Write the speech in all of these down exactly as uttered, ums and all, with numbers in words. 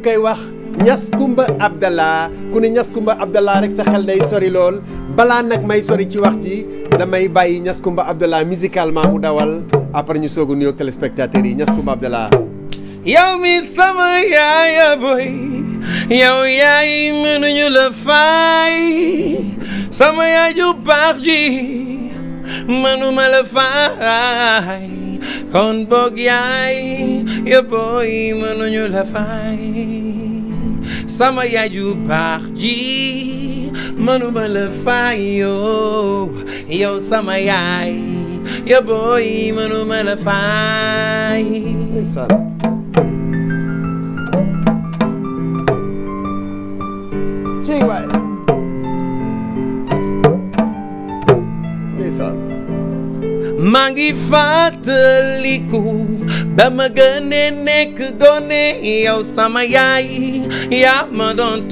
koy wax Niass Koumba Abdallah ku ne Niass Koumba Abdallah rek sa xel day sori lool balaa nag may sori ci wax ji damay bàyyi Niass Koumba Abdallah musicalement mu dawal après ñu soog a nuyoog téléspectateurs yi Niass Koumba Abdallah. yow mi sama yaaya boy yow yaay mënuñu la fay sama yaay ju baax ji mënuma la fay kon boog yaay ya boy mënuñu la fay sama yaay ju baax ji mënuma la fay yow yow sama yaay ya boy mënuma la fay. Cey waay ndeysaan maa ngi fàttaliku ba ma gënee nekk gone yow sama yaay yaa ma doon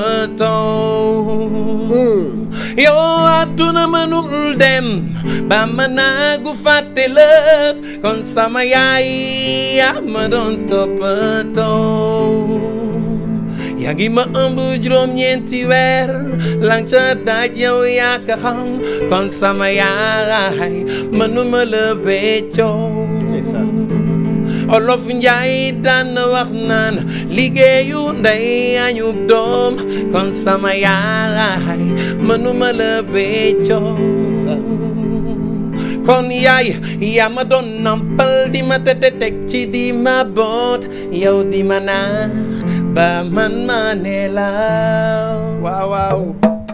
toppatoo yow àdduna mënul dem ba ma naagu fàtte la kon sama yaay yaa ma doon toppatoo yaa ngi ma ëmb juróom-ñeenti weer lang ca daaj yow yaa ka xam kon sama yaay mënuma la béccoo Olof Njaay daan wax naan liggéeyu ndey añub doom kon sama yaay mënuma la béccoo kon yaay yaa ma doon nampal di ma tete teg ci di ma boot yow di ma naax ba man ma nelaw waaw waaw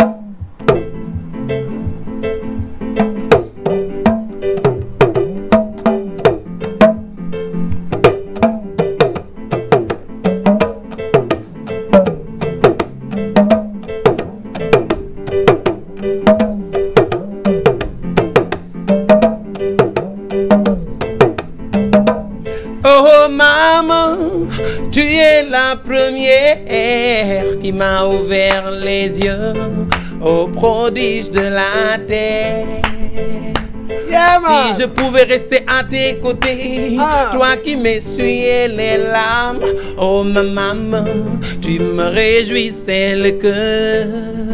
Oh maman, tu es la première qui m'a ouvert les yeux au prodige de la terre. Yeah, man. Si je pouvais rester à tes côtés, ah. Toi qui m'essuyais les larmes, oh ma maman, tu me réjouissais le cœur.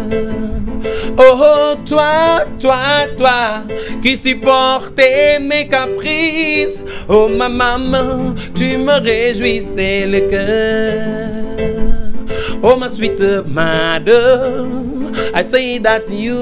Oh toi, toi, toi, qui supportais mes caprices, oh ma maman, tu me réjouissais le cœur. Oh my sweet mother, I say that you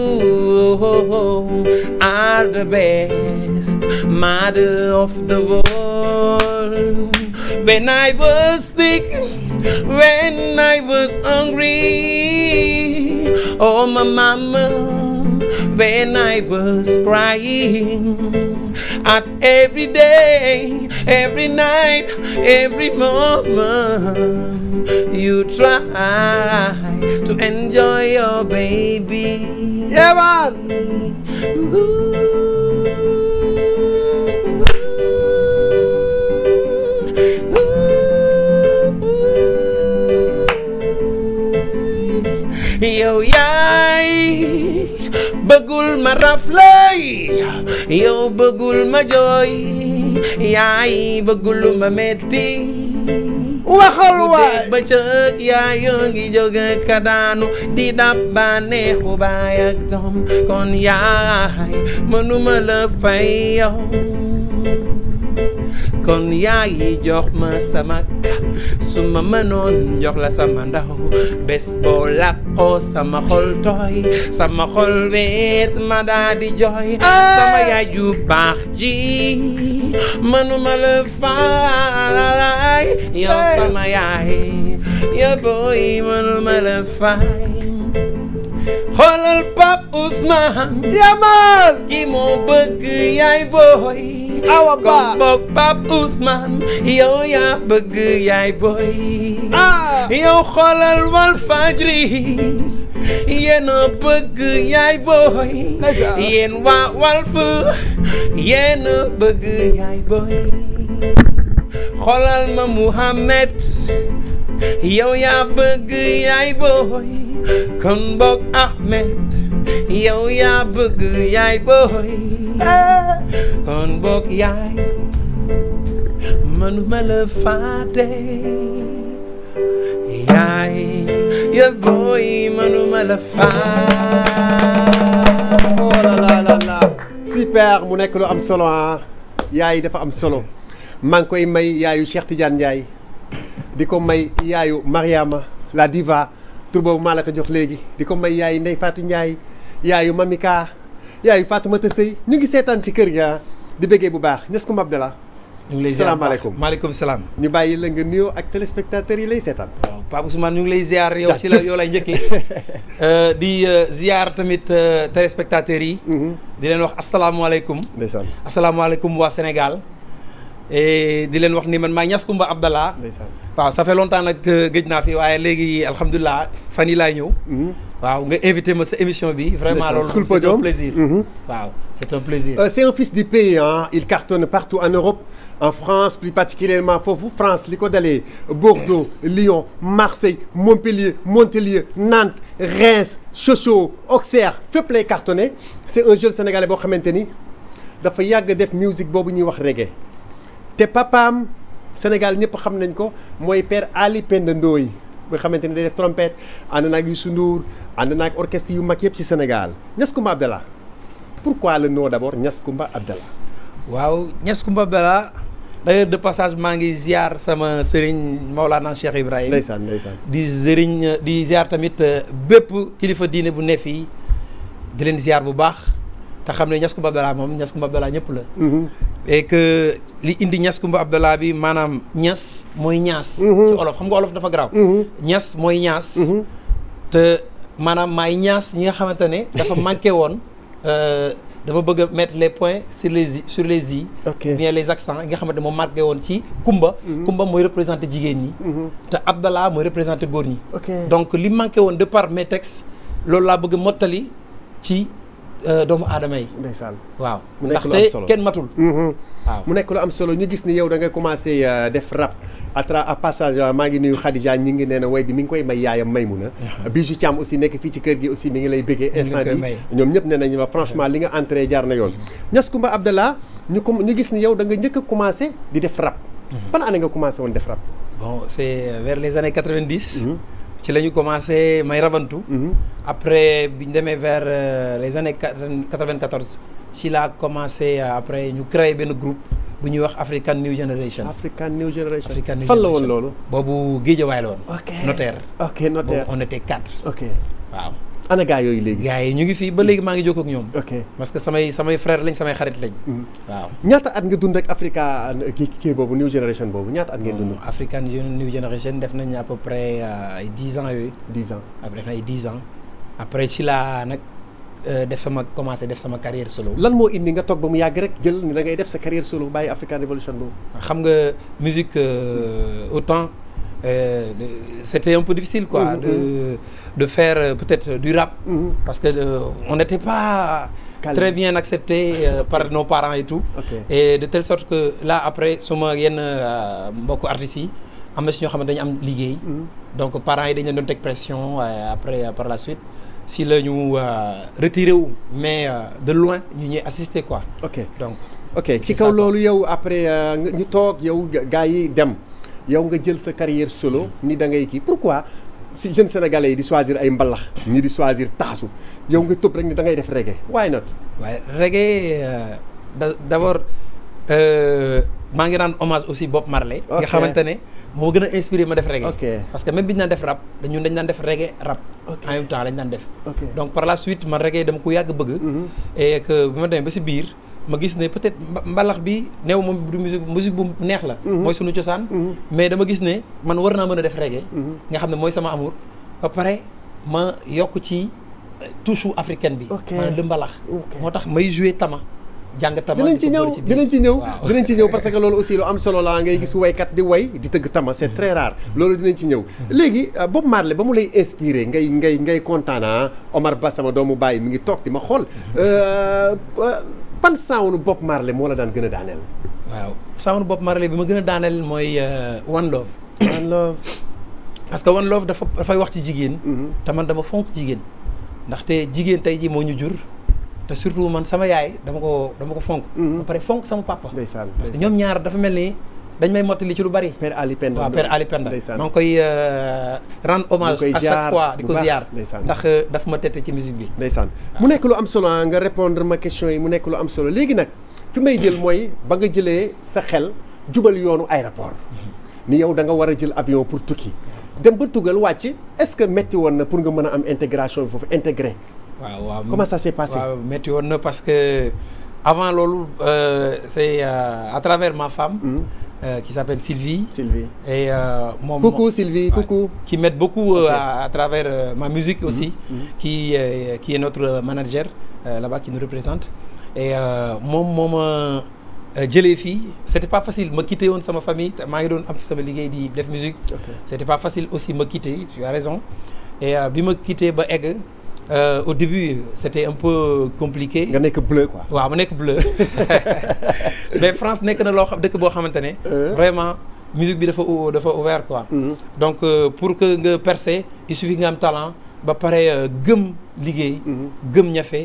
are the best mother of the world. When I was sick, when I was hungry, oh my mama, when I was crying, at every day, every night, every moment, you try to enjoy your baby. Yeah, man. Yow yaay bëggul ma raflay, yow bëggul ma jooy, yaay bëggul ma metti. waxal waay ba cëg yaay yoo ngi jóge ka daanu di dab bànneexu baay ak doom kon yaay mënuma la fay yow kon yaay jox ma sama su ma mënoon jox la sama ndaw bés boo làqoo sama xol tooy sama xol weet ma daa di jooy sama yaay ju baax ji mënuma la fay yow sama yaay yow booy mënuma la fay xoolal Pape Ousmane yamal ki moo bëgg yaay booy awa ba kon boog Pape Ousmane yow yaa bëgg yaay booy ah yow xoolal Walfadjri yéen a bëgg yaay booy yéen waa Walf yéen a bëgg yaay booy xoolal ma Mouhamed yow yaa bëgg yaay booy kon boog Ahmed yow yaa bëgg yaay booy kon boog yaay mënuma la fàtte yaay ya booy manuma la faa. oh là là là là super mu nekk lu am solo ah yaay dafa am solo maa ngi koy may yaayu Cheikh Tidiane Ndiaye di ko may yaayu Mariama la diva tur boobu maa la ko jox léegi di ko may yaayu Ndeye Fatou Ndiaye yaayu Mamika yaayu Fatoumata Sey ñu ngi seetaan ci kër ga di bëggee bu baax Niass Coumba Abdallah. ñu ngi lay ziar salaamaaleykum maaleykum salaam. ñu bàyyi la nga nuyoo ak téléspectateurs yi lay seetaan. waaw Pape Ousmane ñu ngi lay ziar yow ci la yow lay njëkkee di ziar tamit téléspectateurs yi. di leen wax asalaamualeykum. ndeysaan asalaamualeykum waa Sénégal. et di leen wax ni man maa Niass Coumba Abdallah. ndeysaan waaw ça fait longtemps nag gëj naa fi waaye léegi alhamdulilah fan yi laay ñëw. waaw nga invité ma sa émission bi. vraiment loolu c'est un plaisir. waaw c'est un plaisir. Euh, c'est un fils du pays hein. Il cartonne partout en Europe, en France plus particulièrement foofu France li ko dalee Bordeaux, Lyon, Marseille, Montpellier, Montpellier, Nantes, Reims, Sochaux, Auxerre fépp lay cartonné. C'est un jeune sénégalais boo xamante ni dafa yàgg def musique boobu ñuy wax reggae te papaam Sénégal ñëpp xam nañ ko mooy père Ali Penda Ndoye nga xamante ni day def trompette ànd naag Youssou Ndour ànd naag orchestre yu mag yëpp ci Sénégal Niass Coumba Abdallah pourquoi le nom d'abord Niass Coumba Abdallah. waaw Niass Coumba Abdallah d'ailleurs de passage maa ngi ziar sama sëriñ Maolana Cheikh Ibrahim. ndeysaan ndeysaan di sëriñ di ziar tamit bépp kilifa diine bu ne fii di leen ziar bu baax te xam ne Niass Coumba Abdallah moom Niass Coumba Abdallah ñëpp la. et que li indi Niass Coumba Abdallah bi maanaam Niass mooy ñaas. ci olof xam nga olof dafa garaaw. Niass mooy ñaas. te maanaam maay ñaas ñi nga xamante ne dafa manqué woon. dama bëgg a mettre les points sur les i sur les i. ok bien les accents yi nga xamante ne moom marqué woon ci Kumba. Kumba mooy représenté jigéen ñi. te Abdallah mooy représenté góor ñi. ok donc li manqué woon de par mes textes loolu laa bëgg mottali ci doomu aadama yi. ndeysaan waaw mu nekk lu am solo ndaxte kenn matul. waaw mu nekk lu am solo ñu gis ni yow da nga commencé def rap à tra à passage maa ngi nuyu Khadija ñi ngi nee na way bi mi ngi koy may yaayam Maymuna. Bijou Thiam aussi nekk fii ci kër gi aussi mi ngi lay bëggee instant bi ñoom ñëpp nee nañu ma franchement li nga entré jaar na yoon. Niass Coumba Abdallah ñu ko ñu gis ni yow da nga njëkk a commencé di def rap. ban année nga commencé woon def rap. bon c'est vers les années quatre-vingt-dix. ci la ñu commencé may rabantu. après bi ñu demee vers les années quatre-vingt-quatorze ci laa commencé après ñu créé benn groupe bu ñuy wax African New Generation. African New Generation. African New fan la Generation. woon loolu. boobu Guédiawaye la woon. ok notaire. ok notaire boobu on était quatre. ok waaw. ana gaa yooyu léegi. gars yi ñu ngi fii ba léegi maa ngi jokkoo ak ñoom. ok parce que samay samay frère lañ samay xarit lañ. waaw. ñaata at nga dund ak Africa kii kii boobu New Generation boobu ñaata at ngeen dund. African New Generation def nañ à peu près ay dix ans yooyu. dix ans après def na ay dix ans après ci laa nag def sama commencé def sama carrière solo. lan moo indi nga toog ba mu yàgg rek jël ni da ngay def sa carrière solo bàyyi African Revolution boobu. xam nga musique autant euh, c'était un peu difficile quoi. Mmh, de de faire euh, peut-être du rap. Mmh. parce que euh, on n'était pas Calme. très bien accepté euh, par nos parents et tout. ok et de telle sorte que là après suma yenn mbokku artistes yi am na si ñoo xam ne dañu am liggéey. donc parents yi dañu leen doon teg pression après par la suite si la ñu retiré wu mais de loin ñu ñuy assister quoi. ok donc ok ci kaw loolu yow après ñu toog yow gars yi dem yow nga jël sa carrière solo ni da ngay kii pourquoi si jeunes sénégalais yi di choisir ay mbalax ñi di choisir taasu yow nga tëb rek ni da ngay def reggae why not. waaye reggae d'abord maa ngi rendre hommage aussi Bob Marley. nga xamante ne moo gën a inspiré ma def reggae. ok parce que même bi ñu daan def rap dañu dañ daan def reggae rap. en même temps lañ daan def. ok donc par la suite man reggae dama ko yàgg bëgg. et que bi ma demee ba si biir ma gis ne peut-être mbalax bi néew moom du musique musique bu neex la. mooy sunu cosaan. mais dama gis ne man war naa mën a def reggae. nga xam ne mooy sama amour. ba pare ma yokk ci touche africaine bi. ok maanaam lu mbalax. moo tax may jouer tama. jàng tama dinañ ci ñëw dinañ ci ñëw dinañ ci ñëw parce que loolu aussi lu am solo la ngay gis waykat di way di tëgg tama c'est très rare loolu dinañ ci ñëw léegi Bob Marley ba mu lay inspiré ngay ngay ngay kontaan Omar Ba sama doomu baay mi ngi toog di ma xool ban sound Bob Marley moo la daan gën a daaneel. waaw sound Bob Marley bi ma gën a daaneel mooy One Love. One Love. parce que One Love dafa dafay wax ci jigéen. te man dama fonk jigéen ndaxte jigéen tey ji moo ñu jur. te surtout man sama yaay dama ko dama ko fonk. ba pare fonk sama papa. ndeysaan parce que ñoom ñaar dafa mel ni dañ may mottali ci lu bari. Père Ali Penda. waaw Père Ali Penda. ndeysaan maa ngi koy rendre hommage à chaque fois di ko ziar. ndeysaan ndax daf ma tette ci musique bi. ndeysaan mu nekk lu am solo nga répondre ma question yi mu nekk lu am solo léegi nag fi may jël mooy ba nga jëlee sa xel jubal yoonu aéroport ni yow da nga war a jël avion pour tukki dem ba tugal wàcc est-ce que métti woon na pour nga mën a am intégration bi foofu intégré. waaw waaw comment ça s'est passé. waaw métti woon na parce que avant loolu euh, c'est euh, à travers ma femme. Mmh. Euh, qui s'appelle Sylvie. Sylvie. Et euh, mon, coucou Sylvie, ouais, coucou. Qui m'aide beaucoup euh, okay. à, à travers euh, ma musique aussi, mmh, mmh. Qui, euh, qui est notre manager euh, là-bas, qui nous représente. Et euh, mon mon jëlee fii c'était pas facile ma quitter woon sama famille maa ngi doon am fi sama liggéey di def musique. Okay. C'était pas facile aussi ma quitter, tu as raison. Et euh, bi ma quitter ba egg. Euh, au début c'était un peu compliqué. nga nekk bleu quoi. waaw ma nekk bleu mais France nekk na loo xam dëkk boo xamante ne. vraiment musique bi dafa dafa ouvert quoi. Mm-hmm. Donc euh, pour que nga percer il suffit nga am talent ba pare gëm liggéey. gëm ñafe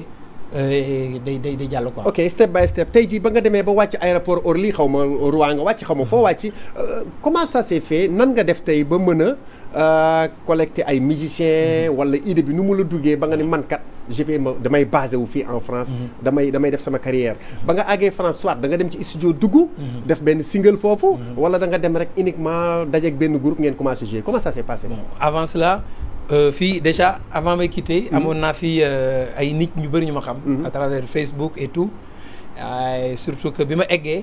day day day jàll quoi. ok step by step tey jii ba nga demee ba wàcc aéroport Orly xaw ma Rouen nga wàcc xaw ma foo wàcc comment ça s'est fait nan nga def tey ba mën a. Uh, collecter ay musiciens wala idée bi nu mu la duggee ba nga ni man kat je vais ma damay basé wu fii en France. Mm-hmm. damay damay def sama carrière ba nga àggee France soit da nga dem ci studio dugg. Mm-hmm. def benn single foofu. Mm-hmm. wala da nga dem rek uniquement dajeeg benn groupe ngeen commencé jouer comment ça s'est passé. Bon, avant cela euh, fii déjà avant may quitter. Mm-hmm. amoon naa fi euh, ay nit ñu bëri ñu ma xam. Mm-hmm. à travers Facebook et tout euh, surtout que bi ma eggee.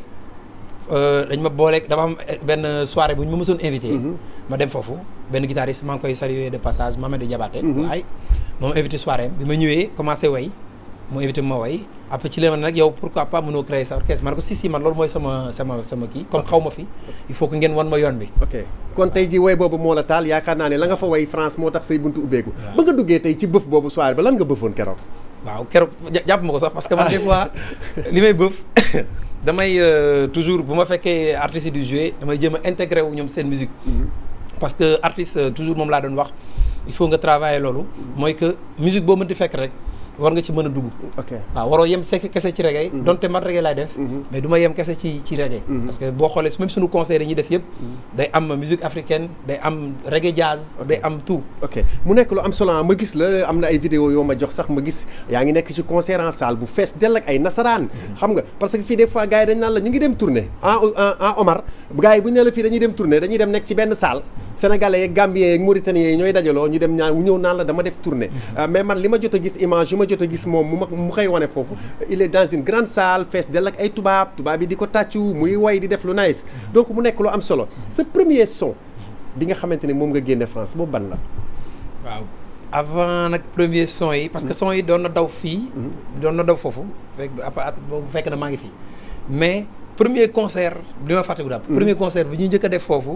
dañ ma booleeg dafa am benn soirée bu ñu ma mësoon invité. ma dem foofu benn guitariste maa ngi koy saluer de passage Mamadou Diabaté. waaye moom invité soirée bi ma ñëwee commencé way mu invité ma way après ci la ma nag yow pourquoi pas mënoo créer sa orchestre man ko si si man loolu mooy sama sama sama kii comme xaw ma fi il faut que ngeen wan ma yoon bi. ok kon tey ji way boobu moo la taal yaakaar naa ne la nga fa way France moo tax say buntu ubbeeku. ba nga duggee tey ci bëf boobu soirée ba lan nga bëfoon keroog. waaw keroog jàpp ma ko sax parce que man des fois li may bëf. damay euh, toujours bu ma fekkee artistes yi di jouer damay jéem a intégré wu ñoom seen musique. Mm-hmm. Parce que artiste euh, toujours moom laa doon wax il faut nga travailler loolu. Mm-hmm. Mooy que musique boo mënti fekk rek war nga ci mën a dugg. ok waaw waroo yem sekk kese ci reggae. Mm-hmm. donte man reggae laay def. Mm-hmm. mais du ma yem kese ci ci reggae. Mm-hmm. Parce que boo xoolee même suñu concert yi ñuy def yëpp. Mm-hmm. day am musique africaine day am reggae jazz. Okay. Day am tout. ok mu nekk lu am solo ma gis la am na ay vidéo yoo ma jox sax ma gis yaa ngi nekk ci concert en salle bu fees dell ak ay nasaraan. Mm-hmm. Xam nga parce que fii des fois gars yi dañ naan la ñu ngi dem tournée en en Omar gars yi bu ñu ne la fii dañuy dem tournée dañuy dem nekk ci benn salle. Sénégalais yeeg Gambien yeeg Mauritaniens yi ñooy dajaloo ñu dem ñaan wu ñëw naan la dama def tournée. Mm-hmm. Mais man li ma jot a gis image yu ma jot a gis moom mu ma mu koy wane foofu il est dans une grande salle fees dell ak ay tubaab tubaab yi di ko tàccu muy way di def lu nice. Donc mu nekk lu am solo sa premier son bi nga xamante ne moom nga génne France boobu ban la. waaw avant nag premier son yi. parce que son yi doon na daw fii. doon na daw foofu fekk bu fekk na maa ngi fii mais premier concert li ma fàtte bu daal. premier concert bi ñu njëkk a def foofu.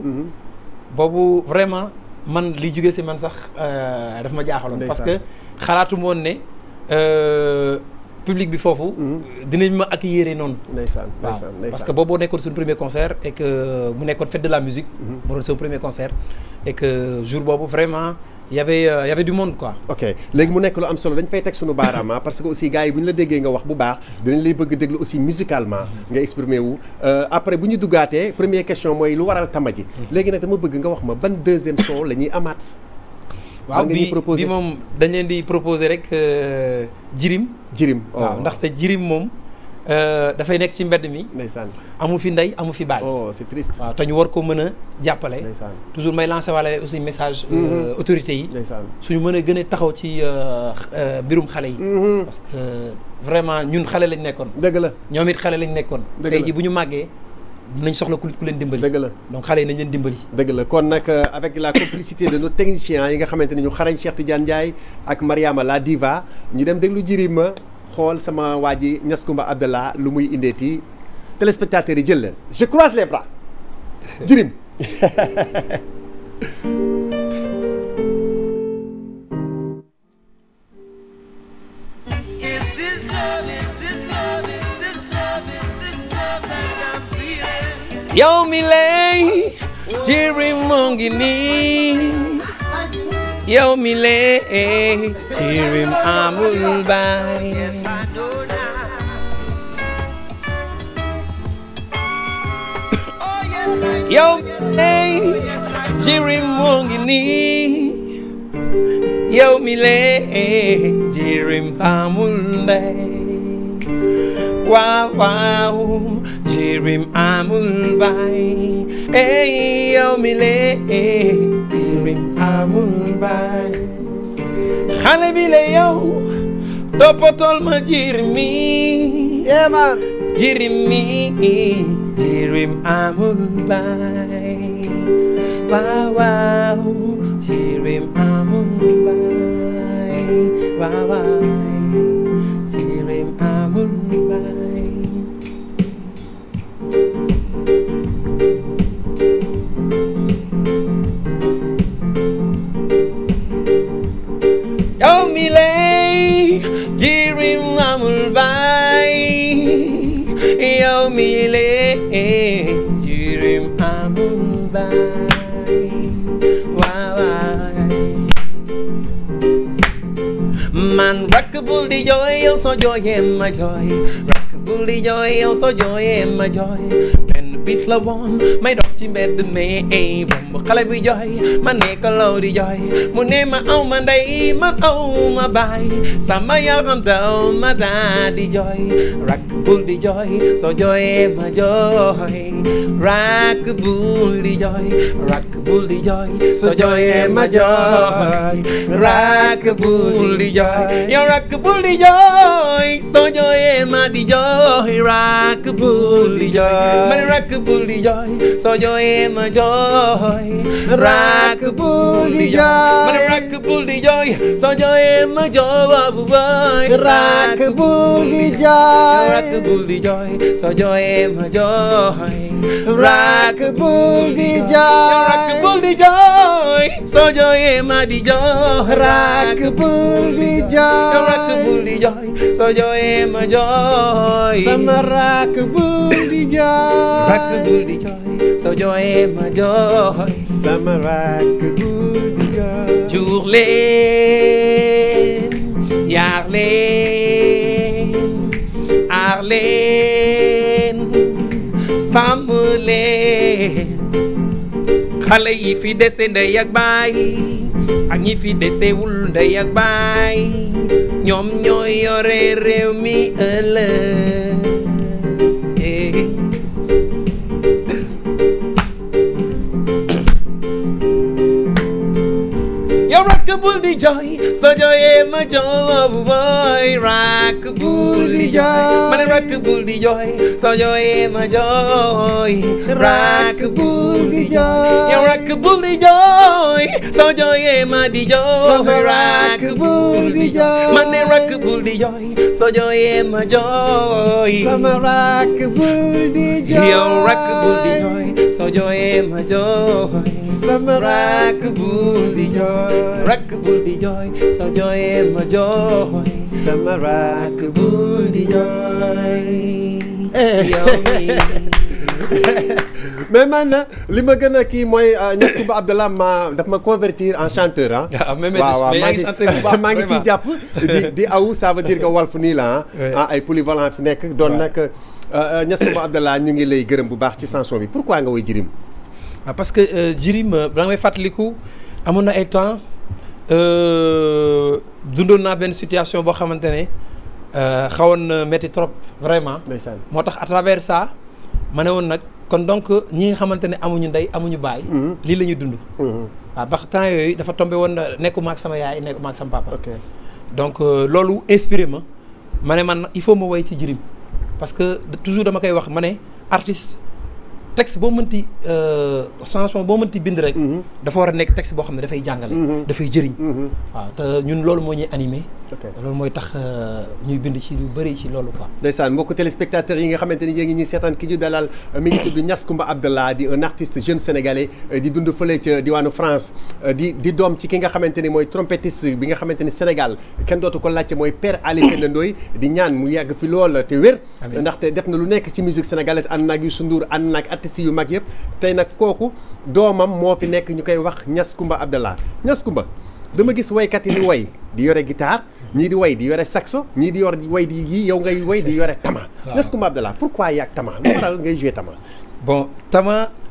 boobu vraiment man li jógee si man sax daf ma jaaxaloon. parce que xalaatu moon ne public bi foofu. dinañ ma accueillir noonu. ndeysaan ndeysaan waaw parce que boobu nekkoon suñu premier concert et que mu nekkoon fête de la musique. mu doon suñu premier concert et que jour boobu vraiment y avait y avait du monde quoi. ok léegi mu nekk lu am solo dañ fay teg suñu baaraama parce que aussi gars yi bu ñu la déggee nga wax bu baax dinañ lay bëgg déglu aussi musicalement nga exprimer wu après bu ñu duggaatee première question mooy lu waral tamba ji. léegi nag dama bëgg nga wax ma ban deuxième son la ñuy amaat. waaw bi bi moom dañ leen di proposer rek jirim. jirim waaw ndaxte jirim moom dafay nekk ci mbedd mi. ndeysaan amu fi ndey amu fi baay. oh c'est triste. waaw te ñu war ko mën a jàppale. ndeysaan toujours may lancer wala aussi message. autorités yi. ndeysaan suñu mënee gën a taxaw ci mbirum xale yi. parce que vraiment ñun xale lañ nekkoon. dëgg la ñoom it xale lañ nekkoon. dëgg la tey jii bu ñu màggee. nañ soxla ku leen dimbali. dëgg la donc xale yi nañ leen dimbali. dëgg la kon nag avec la complicité de nos techniciens yi nga xamante ne ñu xarañ Cheikh Tidiane Ndiaye ak Mariama la diva ñu dem déglu Jirima xool sama waa ji Niass Koumba Abdallah lu muy indeeti téléspectateurs yi jël leen je croise les bras Jirim. yow mi lay jirim moo ngi nii yow mi lay jirim amul baay yow ey jirim moo ngi nii yow mi lee jirim amul ndey waaw waaw jirim amul baay ey yow mi lee jirim amul baay xale bi la yow toppatool ma jirim mi yeah man jirim mi jirim amul baay waaw waaw jirim amul baay waaw waaw jirim amul baay yow mi lay jirim amul baay yow mi lay jirim amul baay waaw man rakk bul di jooy yow soo jooyee ma jooy rakk bul di jooy yow soo jooyee ma jooy benn bis la woon may dox ci mbedd mi ey bomb xale bi jooy ma ne ko law di jooy mu ne ma aw ma ndey ma aw ma baay sama yaram daw ma daa di jooy rakk bul di jooy soo jooyee ma jooy rakk bul di jooy rakk bul di jooy soo jooyee ma jooy rakk bul di jooy yow rakk bul di jooy soo jooyee ma di jooy rakk bul di jooy man rakk bul di jooy soo jooyee ma jooy rakk bul di jooy man rakk bul di jooy soo jooyee ma jooy rakk bul di jooy rakk bul di jooy soo jooyee ma jooy rakk bul di jooy rakk bul di jooy soo jooyee ma di jooy rakk bul di jooy rakk bul di jooy soo jooyee ma jooy sama rakk bul di jooy rakk bul di jooy soo jooyee ma jooy sama rakk bul di jooy jur leen yar leen aar leen sàmm leen xale yi fi dese ndey ak baay ak ñi fi desewul ndey ak baay ñoom ñooy yore réew mi ëllëg yow rakk bul di jooy soo jooyee ma jooy rakk bul di jooy ma ne rakk bul di jooy soo jooyee ma jooy rakk bul di jooy yow rakk bul di jooy soo jooyee ma di jooy rakk bul di jooy ma ne rakk bul di jooy soo jooyee ma jooy sama rakk bul di jooy yow rakk bul di jooy soo jooyee ma jooy sama rakk bul di jooy rakk bul di jooy soo jooyee ma jooy sama rakk rakk bul di jooy yow mi mais man li ma gën a kii mooy Niass Coumba Abdallah ma daf ma convertir en chanteur ah. ah mais mais waaw waaw yaa maa ngi ngi chanté bu baax maa ngi ciy jàpp di di aw ça veut dire que Walf nii la Oui. ah ay polyvalent fi nekk doon nag Niass Coumba Abdallah ñu ngi lay gërëm bu baax ci chanson bi pourquoi nga woy jirim ah parce que jirim da ngay fàttaliku amoon na ay temps dundoon naa benn situation boo xamante ne xawoon na métti trop vraiment. ndeysaan moo tax à travers ça ma ne woon nag kon donc ñi nga xamante ne amuñu ndey amuñu baay. lii la ñuy dund. waaw ndax temps yooyu dafa tombé woon nekkuma ak sama yaay nekkuma ak sama papa. ok donc loolu inspiré ma ma ne man il faut ma woy ci jirim parce que toujours dama koy wax ma ne artiste texte boo mënti chanson boo mënti bind rek. dafa war a nekk texte boo xam ne dafay jàngale. dafay jëriñ. waaw te ñun loolu moo ñuy animé. loolu mooy tax ñuy bind ci lu bëri ci loolu quoi. ndeysaan mbokku téléspectateurs yi nga xamante ni yéen ngi ñuy seetaan ki ñu dalal mi ngi tudd Niass Coumba Abdallah di un artiste jeune sénégalais di dund fële ca diwaanu France di di doom ci ki nga xamante ni mooy trompettiste bi nga xamante ni Sénégal kenn dootu ko laajte mooy Père Ali Penda Ndoye di ñaan mu yàgg fi lool te wér. ndaxte def na lu nekk ci musique sénégalaise ànd naag Youssou Ndour ànd naag artistes yu mag yëpp tey nag kooku doomam moo fi nekk ñu koy wax Niass Coumba Abdallah Niass Coumba dama gis waykat yi di way di yore guitare ñii di way di yore saxo ñii di yor way di yii yow ngay way di yore tama. Niass Coumba Abdallah pourquoi yaag tama lu waral ngay joué tama. bon tama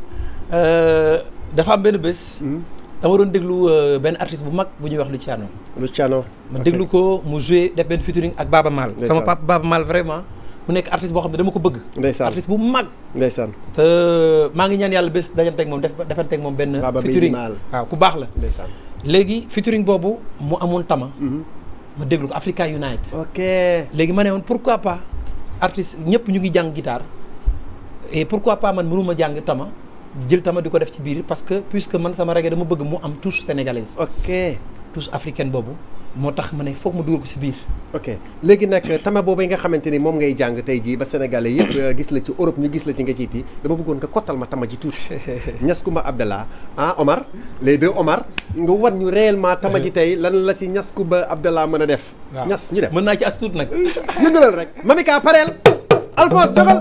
dafa am benn bés. dama doon déglu benn artiste bu mag bu ñuy wax Luciano. Luciano. ma déglu ko mu joué def benn featuring ak Baba Maal. sama papa Baba Maal vraiment mu nekk artiste boo xam ne dama ko bëgg. ndeysaan artiste bu mag. ndeysaan. te maa ngi ñaan yàlla bés dajanteeg moom def defanteeg moom benn. featuring waaw ku baax la. ndeysaan. léegi featuring boobu mu amoon tama. ma déglu ko Africa Unite. ok léegi ma ne woon pourquoi pas artiste ñëpp ñu ngi jàng guitare et pourquoi pas man mënuma jàng tama. jël tama di ko def ci biir parce que puisque man sama reggae dama bëgg mu am touche sénégalaise. ok touche africaine boobu moo tax ma ne foog ma dugal ko si biir. ok léegi nag tama boobu nga xamante ni moom ngay jàng tey jii ba sénégalais yëpp gis la ci Europe ñu gis la ci nga ciiti dama bëggoon nga kottal ma tama ji tuuti. Niass Koumba Abdallah ah Omar les deux Omar nga wan ñu réellement tama ji tey lan la ci Niass Koumba Abdallah mën a def. waaw Niass ñu def mën naa ci as tuut nag. yëngalal rek Mamika pareel Alphonse jogal.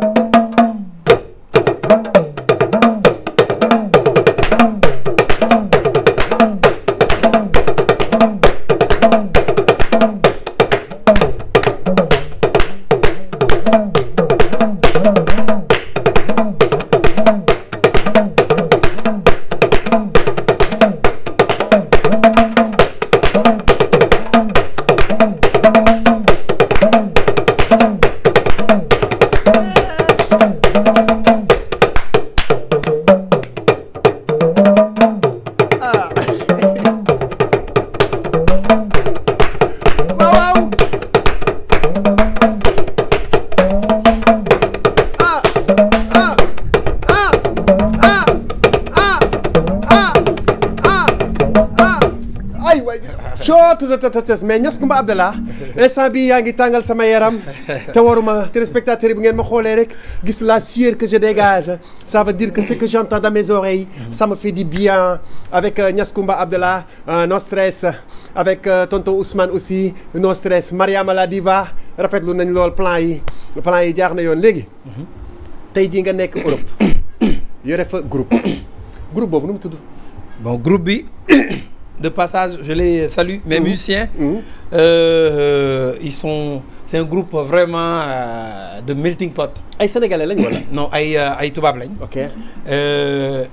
mais Niass Koumba Abdallah instant bi yaa ngi tàngal sama yaram te waruma téléspectateurs yi bu ngeen ma xoolee rek gis la sueur que je dégage ça veut dire que ce que j'entends dans mes oreilles ça me fait du bien avec Niass Koumba Abdallah no stress avec tonton Ousmane aussi no stress Mariama la diva rafetlu nañ lool plan yi plan yi jaax na yoon léegi tey jii nga nekk Europe yore fa groupe groupe boobu nu mu tudd bon groupe bi de passage je les salue mes mmh. musiciens mmh. Euh, ils sont c'est un groupe vraiment euh, de melting pot. ay sénégalais lañ wala. non ay ay tubaab lañ. ok euh,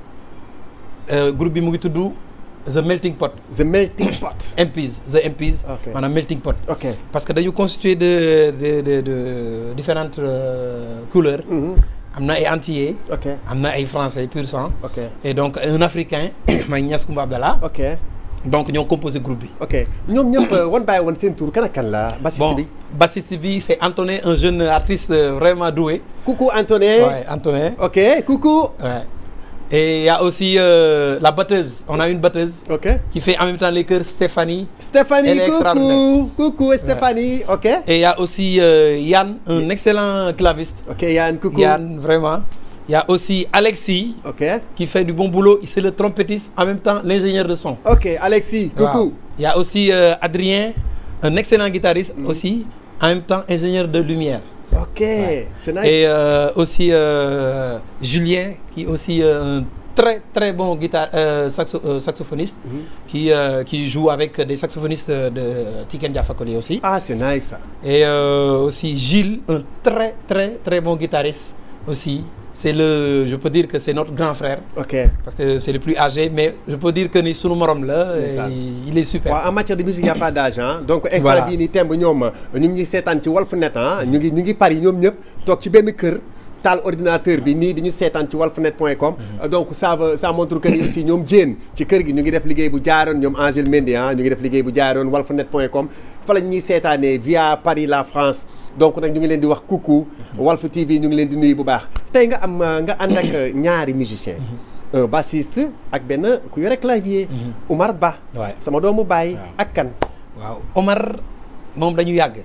euh, groupe bi mu ngi tudd The Melting Pot. The Melting Pot. M Ps The M Ps. ok maanaam melting pot. ok parce que dañu constitué de de de de différentes euh, couleurs. Mmh. am na ay antillais. ok am na ay français pur sang. ok et donc un africain may Niass Koumba Abdallah. ok donc ñoo composé groupe bi. ok ñoom ñëpp one by one seen tour kan ak kan la. bassiste bi bon bassiste bi c'est Antonin un jeune artiste vraiment doué. coucou Antonin. ouais Antonin. ok coucou. ouais et il y a aussi euh, la batteuse on a une batteuse. ok qui fait en même temps les chœurs Stéphanie. Stéphanie coucou coucou Stéphanie. ok et il y a aussi euh, Yann un excellent claviste. ok Yann coucou Yann vraiment. Il y a aussi Alexis. ok qui fait du bon boulot c'est le trompettiste en même temps l'ingénieur de son. ok Alexis coucou. Wow. Il y a aussi euh, Adrien un excellent guitariste. Mm. aussi en même temps ingénieur de lumière. ok ouais. C'est nice. Et euh, aussi euh, Julien qui est aussi euh, un très très bon guitare euh, saxo, euh, saxophoniste. Mm-hmm. qui euh, qui joue avec des saxophonistes de Tiken Jah Fakoly aussi. ah c'est nice ça. Et euh, aussi Gilles un très très très bon guitariste aussi. C'est le je peux dire que c'est notre grand frère. ok parce que c'est le plus âgé mais je peux dire que ni sunu morom la. il est super. waaw en matière de musique y a pas d'âge ah. donc instant bii nii temb ñoom ñu ngi seetaan ci Walfnet ah ñu ngi ñu ngi Paris ñoom ñëpp toog ci benn kër taal ordinateur bi nii di ñu seetaan ci walfnet point com. donc ça veut ça montre que ni aussi ñoom jéen ci kër gi ñu ngi def liggéey bu jaaroon ñoom Angèle Mendy ah ñu ngi def liggéey bu jaaroon walfnet point com fa la ñuy seetaanee via Paris la France. donc nag ñu ngi leen di wax coucou Walf T V ñu ngi leen di nuyu bu baax tey nga am nga ànd ak ñaari musicien un bassiste ak benn ku yore clavier. Omar Ba. sama doomu baay ak kan. waaw Omar moom dañu yàgg.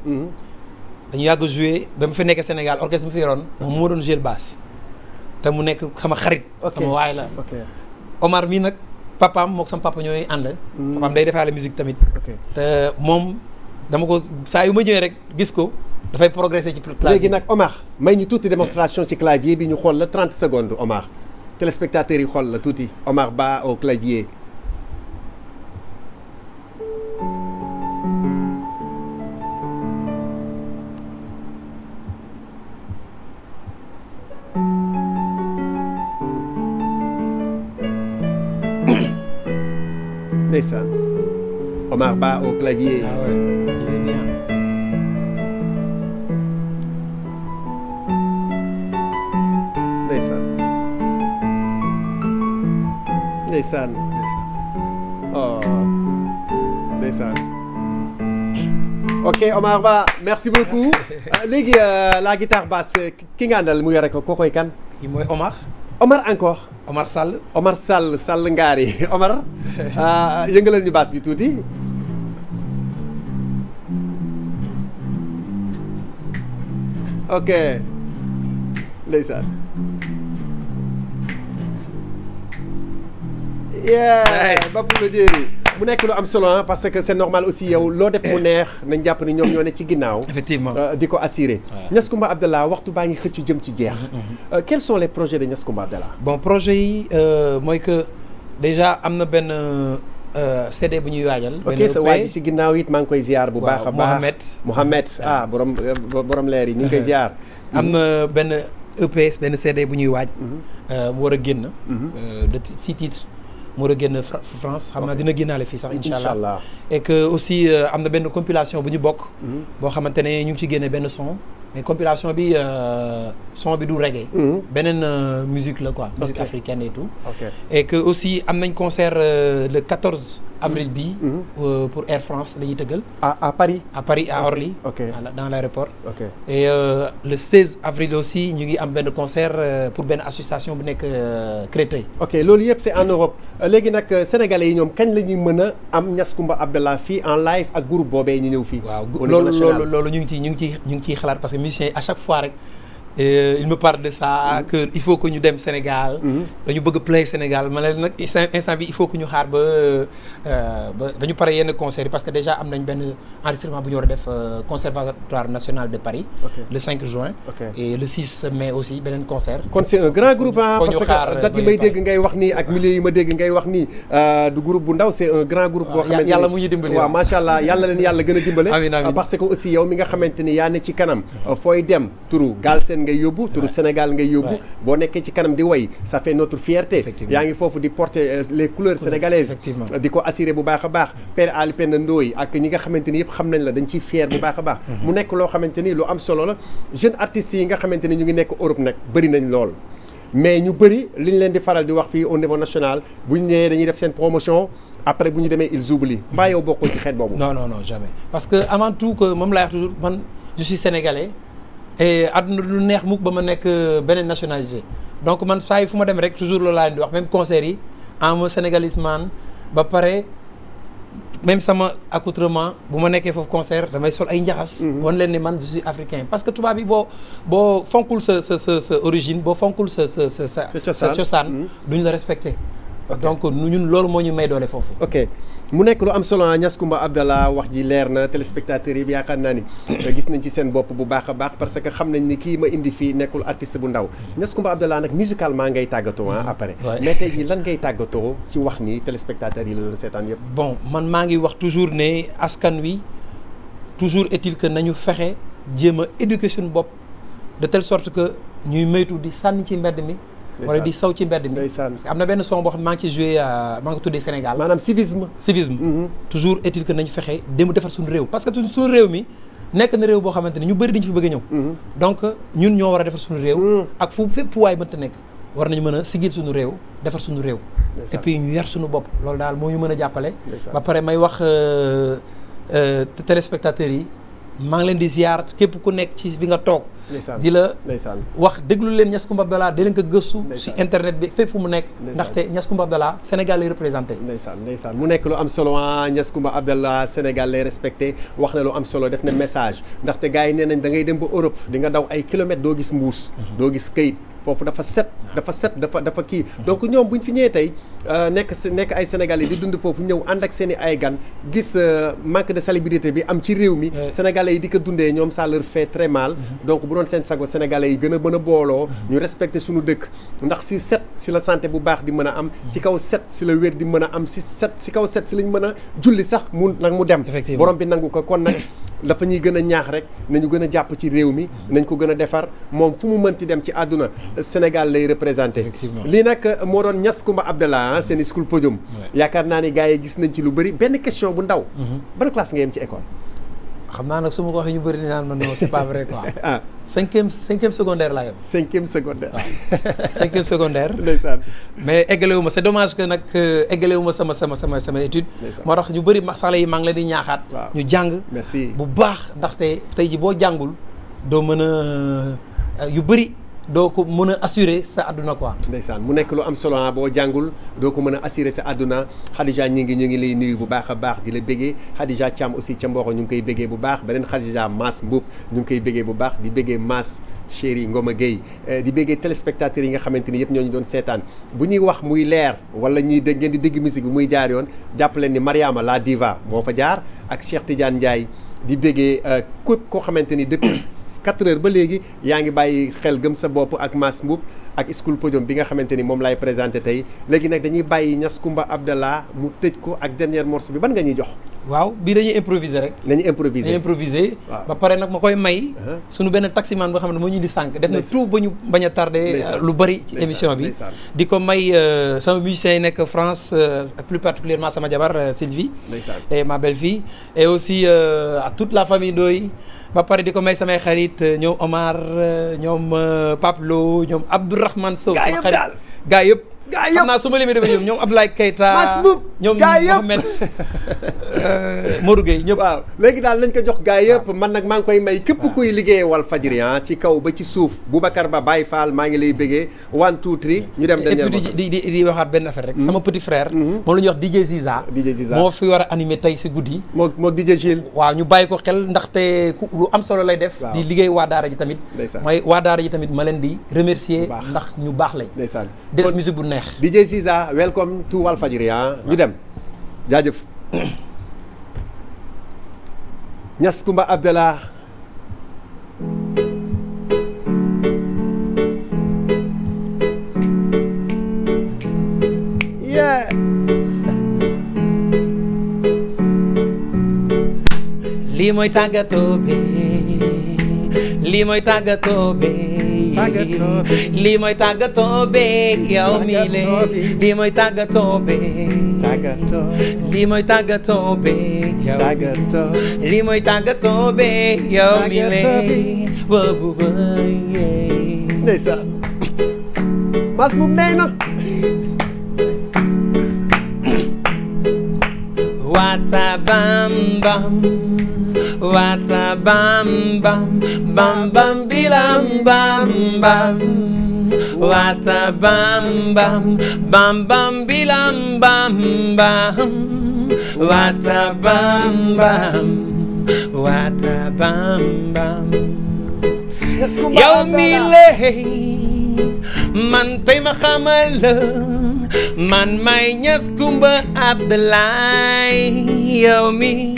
dañu yàgg joué ba mu fi nekk Sénégal orchestre bi fi yoroon moom moo doon jouer basse te mu nekk xama xarit. sama waay la. Omar mii nag papaam mook sama papa ñooy ànd. papaam day defaale musique tamit. te moom dama ko saa yu ma ñëwee rek gis ko. dafay progresser ci clavier. léegi nag Omar may ñu tuuti démonstration ci clavier bi ñu xool la trente secondes Omar téléspectateurs yi xool la tuuti Omar Ba au clavier. ndeysaan Omar Ba au clavier. Ah ouais, il est bien. ndeysaan ndeysaan oh ndeysaan ok Omar Ba merci beaucoup léegi la guitare basse ki nga àndal mu yore ko koo koy kan. kii mooy Omar. Omar encore. Omar Sall. Omar Sall Sall ngaari Omar yëngalal ñu basse bi tuuti. ok ndeysaan. yeah Bapou la jéeri mu nekk lu am solo parce que c'est normal aussi yow loo def mu neex nañ jàpp ni ñoom ñoo ne ci ginnaaw. effectivement di ko assurer. Niass Koumba Abdallah waxtu baa ngi xëccu jëm ci jeex. quels sont les projets de Niass Koumba Abdallah. bon projet yi mooy que déjà am na benn C D bu ñuy waajal. ok sa waa ji si ginnaaw it maa ngi koy ziar bu baax a baax. Mohamed Mohamed ah borom borom leer yi ñu ngi koy ziar. am na benn E P S benn C D bu ñuy waaj. mu war a génn. de six titres. mu war a génn France xam naa dina génnaale fii sax incha allah et que aussi am na benn compilation bu ñu bokk. boo xamante ne ñu ngi ci génne benn son. mais compilation bi son bi du reggae. beneen musique la quoi. musique africaine et tout. ok et que aussi am nañ concert le quatorze avril bi pour Air France la ñuy tëggal. à à Paris. à Paris à Orly. ok dans l'aéroport. ok et le seize avril aussi ñu ngi am benn concert pour benn association bu nekk Créteil. ok loolu yëpp c'est en Europe léegi nag sénégalais yi ñoom kañ la ñuy mën a am Niass Koumba Abdallah fii en live ak groupe boobee ñu ñëw fii. waaw loolu loolu loolu ñu ngi ciy ñu ngi ciy ñu ngi ciy xalaat parce que musiciens à chaque fois rek il me parle de ça que il faut que ñu dem Sénégal. dañu bëgg play Sénégal ma ne nag instant bi il faut que ñu xaar ba ba ba ñu pare yenn concert yi parce que déjà am nañ benn enregistrement bu ñu war a def conservatoire national de Paris. le cinq juin. et le six mai aussi beneen concert. kon c'est un grand groupe ah parce que date yi may dégg ngay wax nii ak milieu yi ma dégg ngay wax nii du groupe bu ndaw c'est un grand groupe. boo xamante ni yàlla mu ñu dimbali waaw macha allah yàlla leen yàlla gën a dimbale. amiin amiin parce que aussi yow mi nga xamante ni yaa ne ci kanam fooy dem turu Galsen ngay yóbbu turu Sénégal ngay yóbbu boo nekkee ci kanam di way ça fait notre fierté yaa ngi foofu di porter les couleurs sénégalaises di ko assurer bu baax a baax Père Ali Penda Ndoye ak ñi nga xamante ni yëpp xam nañ la dañ ciy fier bu baax a baax mu nekk loo xamante ni lu am solo la jeune artistes yi nga xamante ni ñu ngi nekk Europe nag bëri nañ lool mais ñu bëri li ñu leen di faral di wax fii au niveau national bu ñu ñëwee dañuy def seen promotion après bu ñu demee ils oublient mbaa yow bokkul ci xeet boobu. non non non jamais parce que avant tout que moom laay wax toujours man je suis sénégalais et àdduna lu neex mukk ba ma nekk beneen nationalité donc man saa yi fu ma dem rek toujours loolu laa leen di wax même concert yi en sénégalais man ba pare même sama accoutrement bu ma nekkee foofu concert damay sol ay njaxas. wan leen ni man je suis africain parce que tubaab bi boo boo fonkul sa sa sa sa origine boo fonkul sa sa sa sa. sa cosaan duñ la respecté. donc ñun loolu moo ñu may doole foofu. ok mu nekk lu am solo Niass Koumba Abdallah wax ji leer na téléspectateurs yi yaakaar naa ni gis nañ ci seen bopp bu baax a baax parce que xam nañ ni kii ma indi fii nekkul artiste bu ndaw Niass Koumba Abdallah nag musicalement ngay tàggatoo ah après. mais tey jii lan ngay tàggatoo ci wax ni téléspectateurs yi la seetaan yëpp. bon man maa ngi wax toujours ne askan wi toujours est-il que nañu fexe jéem a éduquer suñu bopp de telle sorte que ñuy moytu di sànni ci mbedd mi. wala di saw ci mbedd mi parce que am na benn son boo xam ne maa ngi ci joué maa ngi ko tuddee Sénégal. maanaam civisme. civisme. toujours est-il que nañu fexe dem defar suñu réew. parce que suñu réew mi nekk na réew boo xamante ne ñu bëri dañu fi bëgg a ñëw. donc ñun ñoo war a defar suñu réew. ak fu fépp fu waay mënta nekk war nañu mën a sigil suñu réew defar suñu réew. et puis ñu yar suñu bopp loolu daal moo ñu mën a jàppale. ba pare may wax téléspectateurs yi maa ngi leen di ziar képp ku nekk ci bi nga toog. di la wax déglu leen Niass Koumba Abdallah di leen ko gëstu ci internet bi fépp fu mu nekk ndaxte Niass Koumba Abdallah Sénégal lay représenté ndeysaan ndeysaan mu nekk lu am solo ah Niass Koumba Abdallah Sénégal lay respecté wax na lu am solo def na message ndaxte gars yi nee nañ da ngay dem ba Europe di nga daw ay kilomètres doo gis mbuus doo gis këyit foofu dafa set dafa set dafa dafa kii donc ñoom bu ñu fi ñëwee tey nekk nekk ay Sénégalais di dund foofu ñëw ànd ak seen i ay gan gis manque de salubrité bi am ci réew mi Sénégalais yi di ko dundee ñoom ça leur fait très mal donc bu doon seen sago Sénégalais yi gën a mën a booloo ñu respecté suñu dëkk ndax si set si la santé bu baax di mën a am ci kaw set si la wér di mën a am si set si kaw set si lañ mën a julli sax mu nag mu dem borom bi nangu ko kon nag dafa ñuy gën a ñaax rek nañu gën a jàpp ci réew mi nañ ko gën a defar moom fu mu mënti dem ci àdduna Sénégal lay représenté lii nag moo doon Niass Koumba Abdallah ah seen school podium. yaakaar naa ni gars yi gis nañ ci lu bëri benn question bu ndaw. ban classe nga yem ci école. xam naa nag su ma ko waxee ñu bëri di naan man non c'est pas vrai quoi. ah cinquième cinquième secondaire laa yem. cinquième secondaire. waaw cinquième secondaire. ndeysaan. mais eggale wu ma c'est dommage que nag eggale wu ma sama sama sama sama étude. moo tax ñu bëri xale yi maa ngi leen di ñaaxaat. ñu jàng. merci bu baax ndaxte tey ji boo jàngul doo mën a yu bëri. doo ko mën a assurer sa àdduna quoi. ndeysaan mu nekk lu am solo boo jàngul doo ko mën a assurer sa àdduna Khadija ñi ngi ñu ngi lay nuyu bu baax a baax di la béggee Khadija Thiam aussi ca Mboro ñu ngi koy béggee bu baax beneen Khadija Mass Mboup ñu ngi koy béggee bu baax di béggee Mass Chéri Ngoma Gueye di béggee téléspectateurs yi nga xamante ni yëpp ñoo ñu doon seetaan bu ñuy wax muy leer wala ñuy dégg ngeen di dégg musique bi muy jaar yoon jàpp leen ni Mariama la diva moo fa jaar ak Cheikh Tidiane Ndiaye di béggee képp koo xamante ni depuis quatre heures ba léegi yaa ngi bàyyi xel gëm sa bopp ak Mass Mboup ak school podium bi nga xamante ni moom laay présenté tey léegi nag dañuy bàyyi Niass Koumba Abdallah mu tëj ko ak dernier morceau bi ban nga ñuy jox. waaw bii dañuy improviser rek. dañuy improviser dañuy improviser. ba pare nag ma koy may. suñu benn taximan boo xam ne moo ñu di sànq. def na tout ba ñu bañ a tardé lu bari ci émission bi. di ko may sama musiciens yi nekk France plus particulièrement sama jabar Sylvie. et ma belle-fille. et aussi à toute la famille Ndoye. ba pare di ko may samay xarit ñoom Omar ñoom Pape Lo ñoom Abdourahmane Sow. gaa yëpp daal gaa yëpp. gaa yëpp xam naa su ma limee dama ñoom ñoom Abdoulaye Keita. Mass Mboup ñoom gaa yëpp Mohamed Modou Gueye ñëpp. waaw léegi daal nañ ko jox gaa yëpp man nag maa ngi koy may képp kuy liggéey Walfadjri ci kaw ba ci suuf Boubacar Ba Baye Fall maa ngi lay bëggee one two three ñu dem dernier et puis di di di waxaat benn affaire rek. sama petit frère. moom la ñuy wax D J Ziza. D J Ziza moo fi war a animé tey si guddi. moo moo D J Gilles. waaw ñu bàyyi ko xel ndaxte ku lu am solo lay def. di liggéey waa Daara ji tamit. mooy waa Daara ji tamit ma leen di remercier ndax ñu baax lañ. ndeysaan di def musique bu neex. D J Ziza welcome to Walfadjri ñu dem jaajëf. Niass Koumba Abdallah. yeah. lii mooy tàggatoo bi lii mooy tàggatoo bi tàggatoo bi lii mooy tàggatoo bi yow mi le lii mooy tàggatoo bi tàggatoo lii mooy tàggatoo bi yow tàggatoo lii mooy tàggatoo bi yow mi le boobu ba yee ndeysaan Mass Mboup nee na wata bam bam wata bam bam bam bam bilam bam bam wata bam bam bam bam bilam bam bam wata bam bam wata bam bam yow mi lay man tey ma xamal la man may Niass Koumba Abdallah yow mi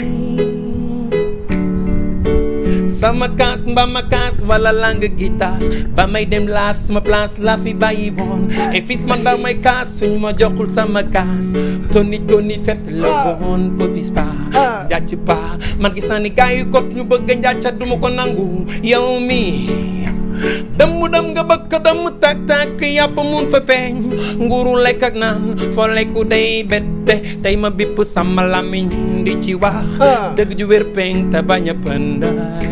sama kaas mba ma kaas wala lang gitaas ba may dem laas sama place la fi bàyyi woon et fils man ba may kaas suñ ma joxul sama kaas toni toni fet la woon ko dis pa njàcc pa man gis naa ni gars yi kot ñu bëgg njàcca duma ko nangu yow mi dëmm dëm nga bëgg dëmm tak tak yàpp mun fa feeñ nguuru lekk ak naan foo lekku day bette tey ma bipp sama lamiñ di ci wax dëgg ju wér peng te bañ a pëndaay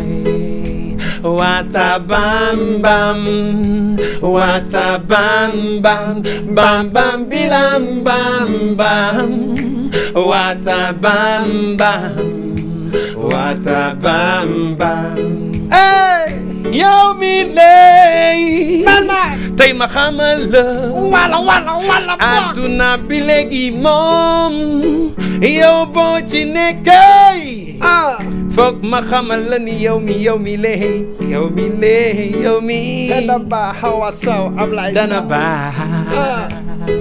wata bam bam wata bam bam bam bam bilam bam bam wata bam bam wata bam bam hey yow mi lay man ma tey ma xamal la wala wala wala adduna bi léegi moom yow boo ci nekkee foog ma xamal la ni yow mi yow mi lay yow mi lay yow mi dana baax Hawa Sow Ablaye Sow dana baax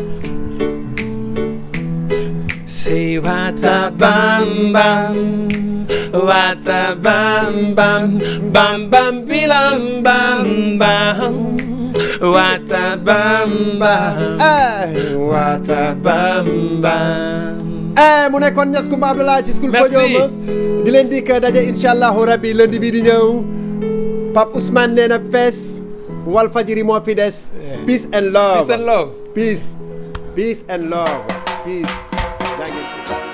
say wata bam bam wata bam bam bam bam bilam bam bam wata bam bam wata bam bam eh mu nekkoon Niass Koumba Abdallah ci school podium di leen di ko daje incha allahu rabbi lundi bi di ñëw Pape Ousmane nee na fees Walfadjri moo fi des peace and love peace and love peace peace and love peace jaa ngeen jëf.